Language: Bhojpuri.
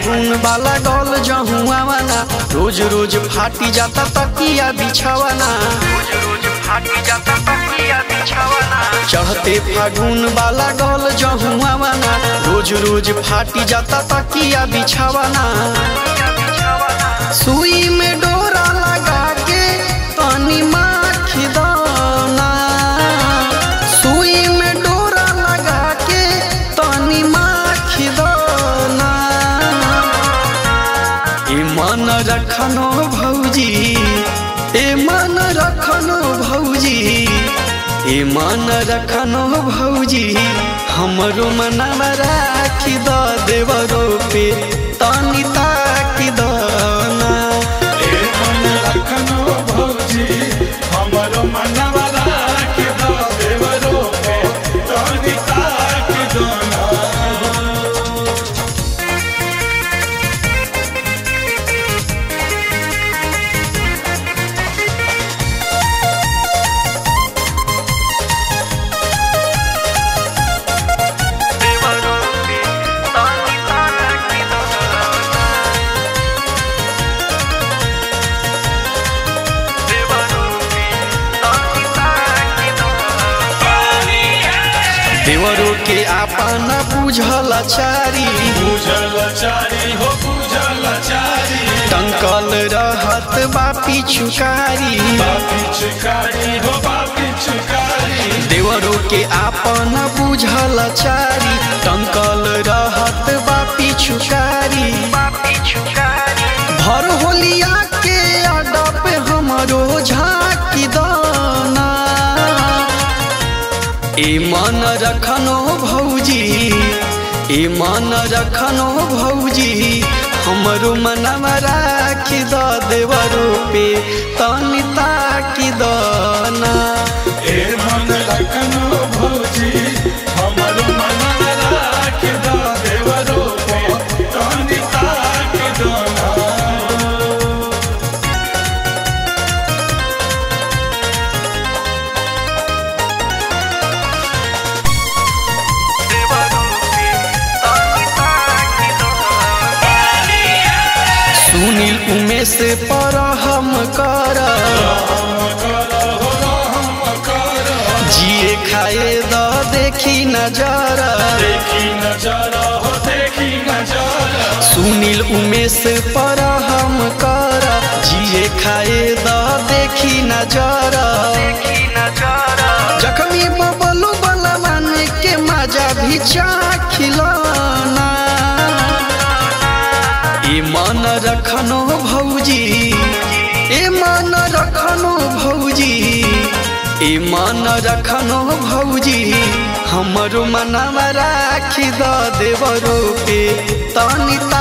फागुन वाला गल जहुआवाना, रोज रोज फाटी जाता तकिया बिछावाना, रोज रोज फाटी जाता तकिया बिछावाना। चढ़ते फागुन वाला गल जहुआवाना, रोज रोज फाटी जाता तकिया बिछावाना। सुई में डोरा लगा के तनी माखी दाना, सुई में डोरा लगा के तनी माखी दाना। ए मन रखनो भौजी, ए मन रखनो भौजी, ए मन रखनो भौजी, हमरो मनवा राखी द देवरो पे तनी ताकी दाना। ए मन रखनो भौजी, हमरो मनवा राखी द देवरो पे तनी ताकी दाना। देवरो के आपन बुझल चारी, बुझल चारी हो बुझल चारी, टंकल रहत बापी चुकारी, बापी चुकारी हो बापी चुकारी। देवरो के आपन बुझल चारी, टंकल रहत बापी चुकारी, बापी चुकारी। भर होलिया के अड्डा पे हमरो झाँकी दाना। ए मन रखनो भौजी, ए मन रखनो भौजी, हमरो मनवा राखी द देवरो पे तनी ताकी दाना। ए मन रखनो भौजी, हमरो मनवा राखी द देवरो पे तनी ताकी दाना। सुनील उमेश पर हम कर, जिए खाए द देखी नजर, देखी नजर हो देखी नजर। सुनील उमेश पर हम कर, जिए खाए द देखी नजर। जख्मी बबलू बलवान के मजा भी चाखिलाना। ए मन रखनो भौजी, ए मन रखनो भौजी, ए मन रखनो भौजी, हमरो मनवा राखी द देवरो पे तनी